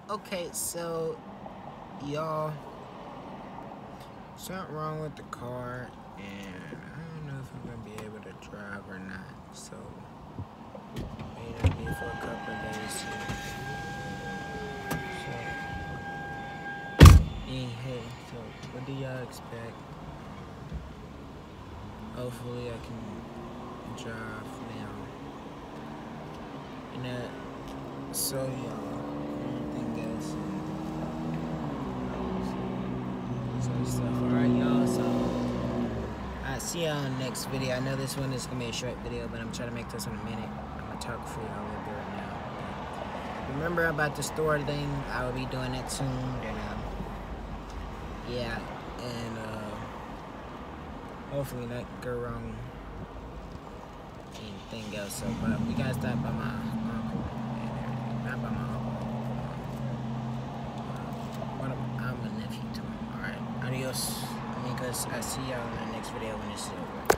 Okay, so y'all, something wrong with the car, and I don't know if I'm gonna be able to drive or not. So may not be for a couple of days. So hey, so what do y'all expect? Hopefully I can drive now. And so y'all, anything else? So stuff. Alright, y'all. So I'll see y'all in the next video. I know this one is gonna be a short video, but I'm trying to make this one a minute. I'm gonna talk for y'all a little bit right now. Remember about the store thing? I will be doing that soon. And yeah, and hopefully not go wrong. Anything else. So, but we gotta stop by my uncle and everything. Not by my uncle. I'm a nephew to him. Alright, adios, amigos. I'll see y'all in the next video when it's over.